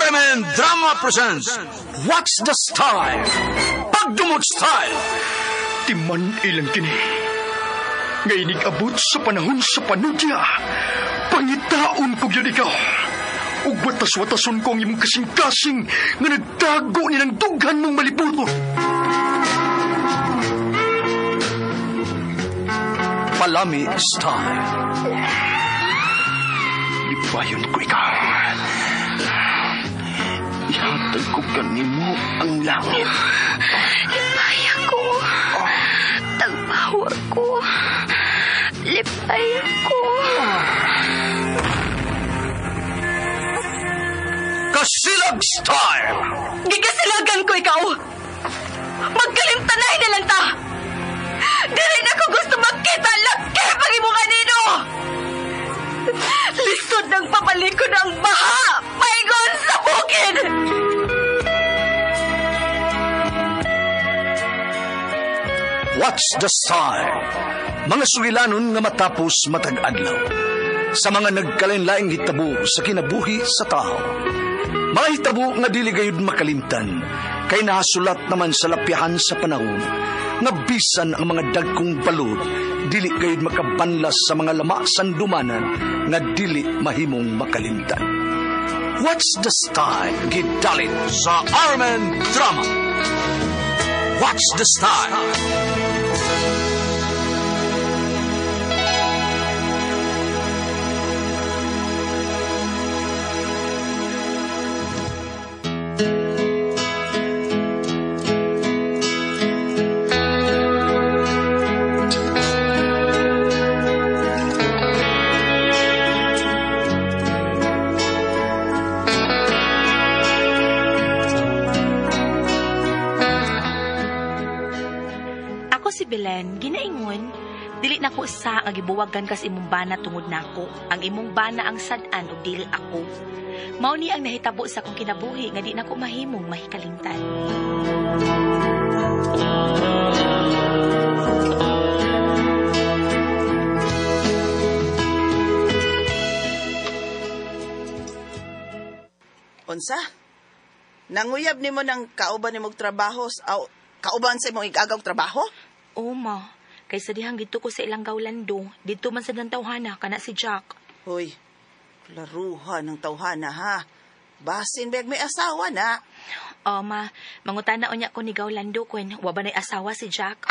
Armen Drama presents What's the Style? Pagdumot Style. Timan ilang kini. Ngayon abot sa panahon sa panudya. Pangitaon ko yun ikaw. Ug watas-watason ko ang imong kasing-kasing nga nagtago ni ng dughan mong malibuto. Palami Style. Libayon ko ikaw. Ihatag ko kanimo ang langit. Lipaya ko. Tagpawa ko. Lipaya ko. Kasilag Style. Gigasilagan ko ikaw. Magkalimtanay na lang ta. Dili na ko gusto makita laki pag imo kanino. Lisod ng papalikod ang baha. Paigon sa bukid. What's the Style? Mga sugilanon nga matapos matag adlaw. Sa mga nagkalain-laing hitabo sa kinabuhi sa tao. Mga hitabo nga dili gayud makalimtan, kay nahasulat naman sa lapihan sa panahon, nga bisan ang mga dagkong balod, dili gayud makabanlas sa mga lama sandumanan, nga dili mahimong makalimtan. What's the Style? Gidalit sa Armen Drama. What's the Style? Belen, ginaingon, dili na ko sa nga gibuwagan kas imong bana tungod nako. Ang imong bana ang sad-an ug dili ako. Mao ni ang nahitabo sa akong kinabuhi nga di nako mahimong mahikalimtan. Unsa? Nanguyab nimo ng kauban nimong trabaho kauban sa imong igagaw trabaho? Oo, ma. Kaysa dihang dito ko sa ilang gawlando, dito man sa ng tawhana, kana si Jack. Hoy, laruhan ng tawhana, ha? Basin, beg may asawa na. Oo, ma. Mangutana unya ko ni gawlando kung wabanay asawa si Jack.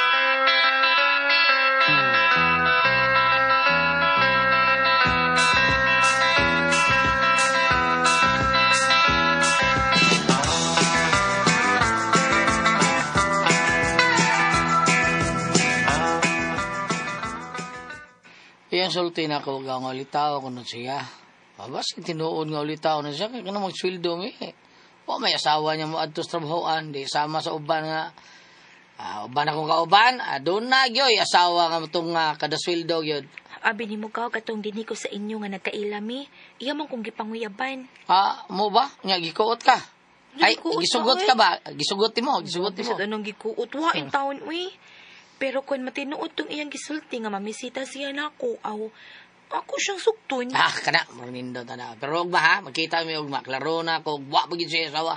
Iyang sulti na ko nga ulitaw ko nun siya. Bas, tinuod nga ulitaw na siya. Kaya ka na magswildo mo eh. O may asawa niya mo adtos trabahoan. Di sama sa uban nga. Uban akong kauban. Doon na gyoy. Asawa nga itong kadaswildo gyod. Abi ni mo ka katong dini ko sa inyo nga nagkailami. Iya man kong gipanguyaban. Mo ba? Nga gikuot ka? Ay, Gikuot gisugot ka, ka ba? Gisugot mo. Gisugot mo. Sa anong gikuot? Wain taon, uy. Pero kung matinuod tong iyang gisulti nga mamisita siya na ako, ako siyang sukton. Kana, marinindo na. Pero huwag ba ha? Magkita mo yung maklaro na ako. Buwa pagin siya asawa.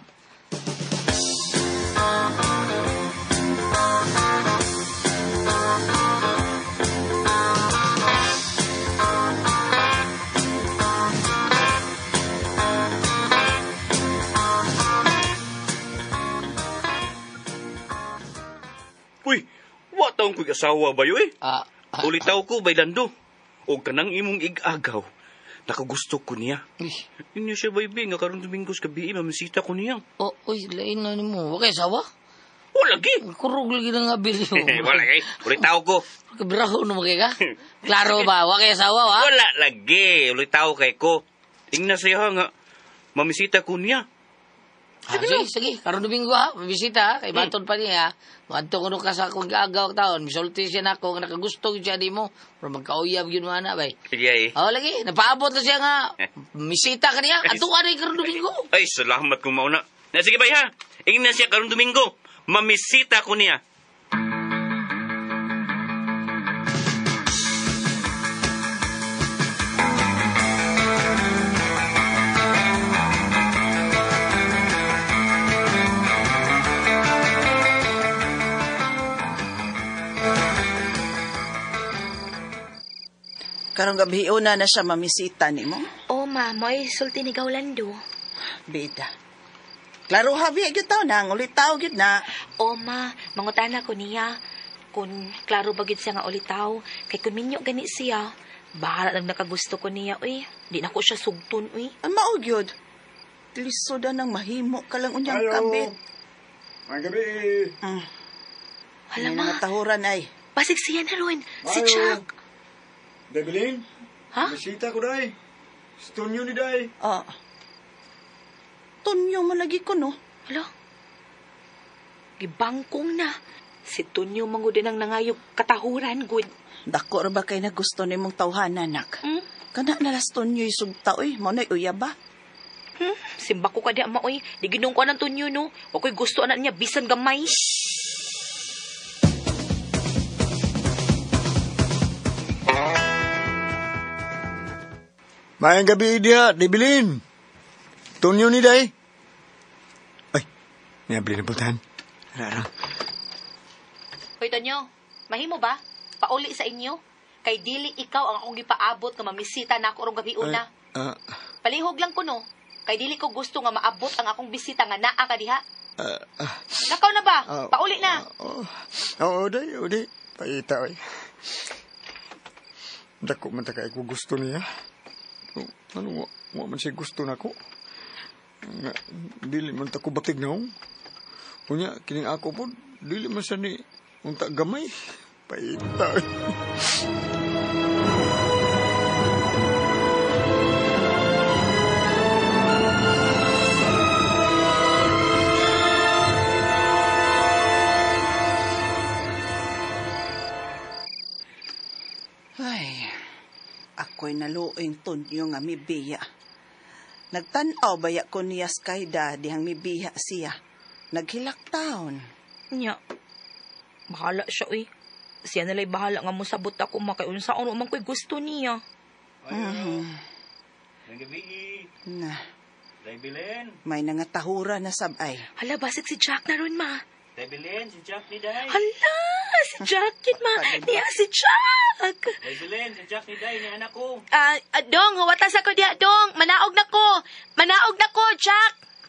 Uy, taong ko'y asawa ba yun eh? Ulitaw ko, baylando. O kanang imong igagaw. Nakagusto ko niya. Inya siya, baby, nga karong Domingos gabi, mamisita ko niya. Uy, lain na ni mo. Wala asawa? O, lagi. Kurog lagi na nga bili mo. Wala lagi. Ulitaw ko. Kabiraho na magay ka? Klaro ba? Wala asawa, wa? Wala lagi. Ulitaw kay ko. Tingnan siya nga, mamisita ko niya. Sige. Karong Domingo ha. Mabisita ha. Kay Baton pa niya ha. Maadto ko ka sa akong gagaw taon. Misulti siya na ako. Nakagusto siya di mo. Pero magkauyab yun na bay. Sige eh. Lagi. Napaabot na siya nga. Misita ka niya. Ato ka rin karong Domingo. Ay, salamat kung mauna. Sige bay ha. Ingin na siya karong Domingo. Mamisita ko niya. Karong gabi una na siya mamisita ni mo. O ma, mo'y sulti ni Gaulando. Bida. Klaro habi gyud taw na, ulitaw gyud na. O ma, mangutana ko niya. Kung klaro ba gyud siya nga ulitaw, kay kun minyo gani siya, bahala lang nakagusto ko niya, uy. Di na ko siya sugton, uy. Ang mao gyud. Lisoda nang mahimo ka lang unyang kabit. May gabi. Hala May ma, mga tahuran ay. pasig siya na ron. Si Chuck. Debilin? Ha? Bisita ko, day. Stunyo ni day. Tunyo man lagi ko, no? Hala. Gibangkong na. Si Tunyo mangudin ang nangayog katahuran, good. Dako ra ba kay nagusto ni mong tawhanan, nak? Kana nalas tunyo'y sugta, oy. Maunay uya ba? Simba ko kada maoy. Di ginung ko ng Tunyo, no? O ko'y gusto anak niya, bisan gamay. Mayang gabi dia, Debilin. Tunyo ni day. Ay, niyabli na pultahan. Rara. Hoy, Tunyo, mahimo ba? Pauli sa inyo? Kay dili ikaw ang akong gipaabot nga mamisita na ako rong gabi una. Palihog lang ko, no? Kay dili ko gusto nga maabot ang akong bisita nga naa ka diha. Nakaw na ba? Pauli na. Oo, day, o day. Paita, oy. Dako man takay ko gusto niya. Ano, wa man siya gusto na ko. Dili man tako batig na hong. Unya, kining ako po, dili man siya ni unta gamay. Paita, oy. Ako'y naluoy Tunyo nga mibiya. Nagtanaw baya ko niya skayda dihang mibiya siya. Naghilak taon. Nya. Bahala siya, uy. Siya nala'y bahala nga mo sabot ako makayunsaon o man ko'y gusto niya. Ang gabi. Na, Debilin. may nangatahura na sabay. Hala, basig si Jack na ron, ma. Debilin, si Jack ni day. Hala, si Jack yun, ma. Niya si Jack. Debilin, si Jack ni day, ni anak ko. Dong, watas ako diya, Dong. Manaog na ko. Manaog na ko, Jack.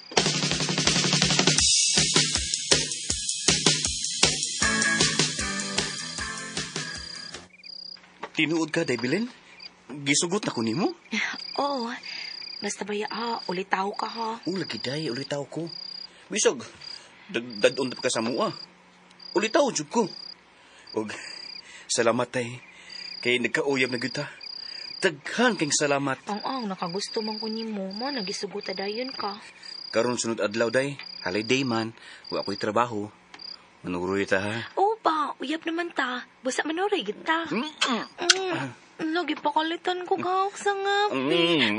Tinuod ka, Debilin? Gisugot na ko nimo? Oo. Basta baya, ulitaw ka, ha. Lagi day, ulitaw ko. Bisog, dadon pa ka sa mua. Ulitaw, jud ko. Og, salamat tay. Kay nagkauyab na kita. Daghan kayong salamat. Ang nakagusto man ko nimo, mo nagisuguta dayon ka. Karon sunod adlaw day, holiday man, wa ako'y trabaho. Manuroy ta ha. Oo ba, uyab naman ta. Basta manuray kita. Lagi pakalitan ko kahok sa ngapi.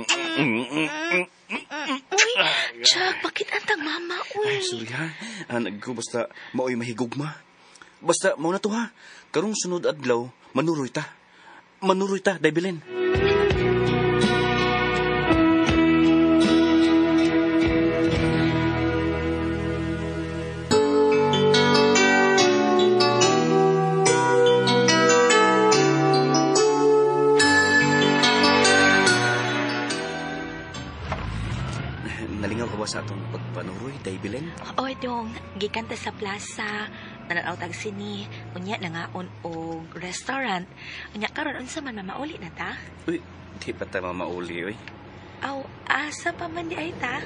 Uy, Jack, bakit antang mama, uy? Ay, sorry ha. Anak ko basta maoy mahigugma. Basta mao na to ha. Karong sunod adlaw, manuroy ta. Manuroy ta, Debilin. Nalingaw ka ba sa atong pagpanuroy, Debilin? Oo, Dong. Gikan ta sa plaza. Nananaw tag sini. Unya nangaon og restaurant. Unya karon unsa man mamauli na ta? Uy, di pa ta mamauli, uy. Aw, asa pa man di ay ta?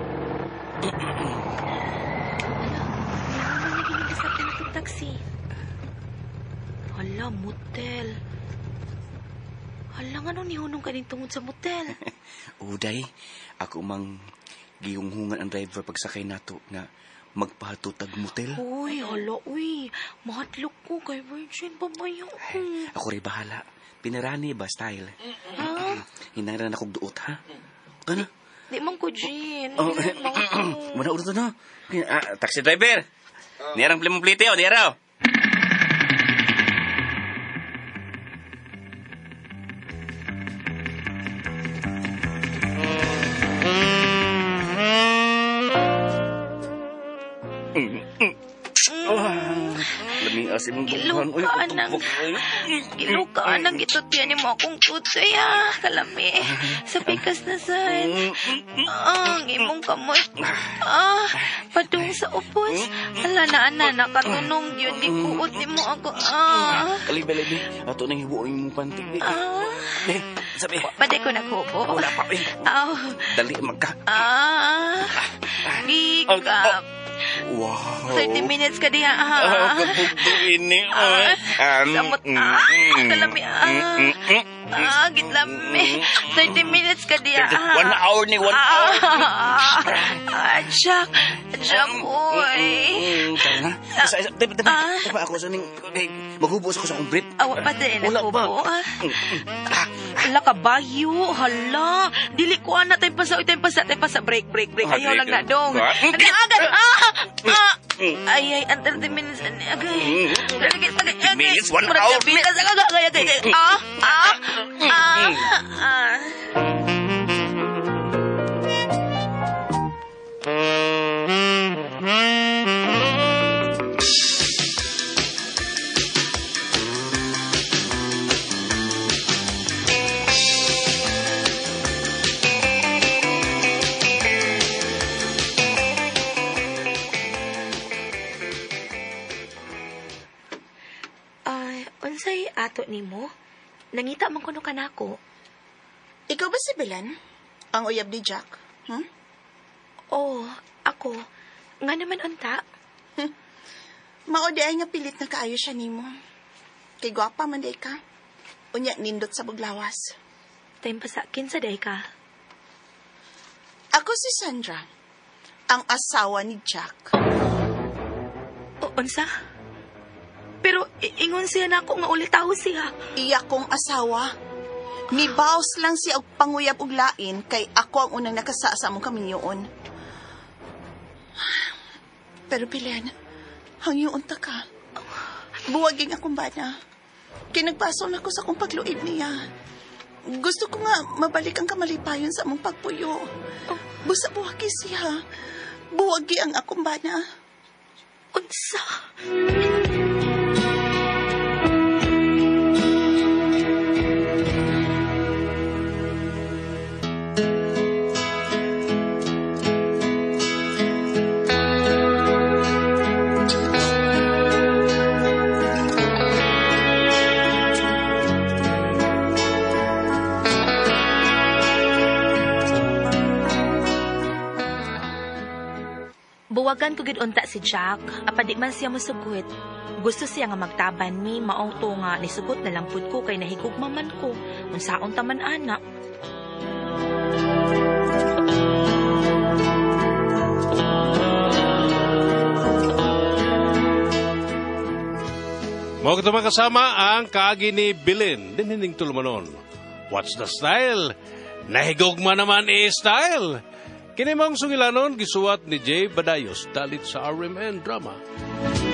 Hala, hindi mo na sa tinatong taxi. Hala, motel. Hala, nga nung nihunong ka din tungod sa motel. Uday, ako mang gihunghungan ang driver pagsakay nato nga magpahatutag motel. Uy, hala, uy. Mahatlok ko kay Virgin Babayo. Ako rin bahala. Pinarani ba style? Ha? Hinaran akong duot, ha? Kana? Di man ko, Jean. Muna ulit na. Taxi driver. Niyarang plite o, niyaraw. Nias imong Gilukaan ang gitutyan mo akong tutoy kalami. Sa pikas na sad. Ang imong kamoy. Padung sa upos. Ala na nakatunong yun. Di kuot ni mo ako. Kalibi. Ato nang hibuo imong panty. Sabi. Pwede ko naghubo. Wala pa. Dali magka. Gika. Wow. 30 minutes ka diha. Ini. Samot. Kalami. Gitlami. 30 minutes ka diha. 1 hour ni 1 hour. Jack, boy. Diba ako sa ning maghubos ako sa akong brief. Awa pa din. Wala pa. Hala ka bayo. Hala. Dili ko na tayong pasa. Break. Ayaw lang na dong. Agad. Ay, ang 30 minutes. Agay. 30 minutes, 1 hour. Unsay ato nimo? Nangita man kuno kanako. Ikaw ba si Belen? Ang uyab ni Jack? Oh, ako. Nga naman unta. Maodi ay nga pilit na kaayo siya nimo. Kay gwapa man day ka. Unya nindot sa buglawas. Time pa sa akin sa day ka. Ako si Sandra, ang asawa ni Jack. Unsa? Pero ingon siya na ako nga ulitaw siya. Iya kong asawa. Nibaos lang siya og panguyab og lain kay ako ang unang nakasa sa among kaminyoon. Pero Belen, hangyoon ta ka. Buwaging akong bana. Kinagpaso na ko sa akong pagluib niya. Gusto ko nga mabalik ang kamalipayon sa among pagpuyo. Busa buwagi siya. Buwagi ang akong bana. Unsa? Buwagan ko gid unta si Jack, apadi man siya mosugot. Gusto siya nga magtaban mi, maong to nga nisugot na lang pud ko kay nahigugma man ko. Unsaon ta man ana. Mo kita makasama ang kaagi ni Belen, dinhining tulumanon. What's the style? Nahigugma naman style. Kinimang sungilanon gisuwat ni Jay Badayos dalit sa RMN Drama.